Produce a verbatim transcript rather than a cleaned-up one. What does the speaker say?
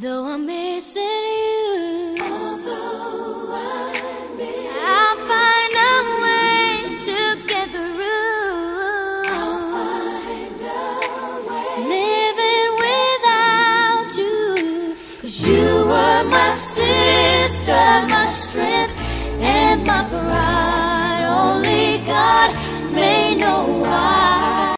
Though I'm missing you, although I miss I'll find a way to get through. I'll find a way. Living without you, 'cause you were my sister, my strength and my pride. Only God may know why.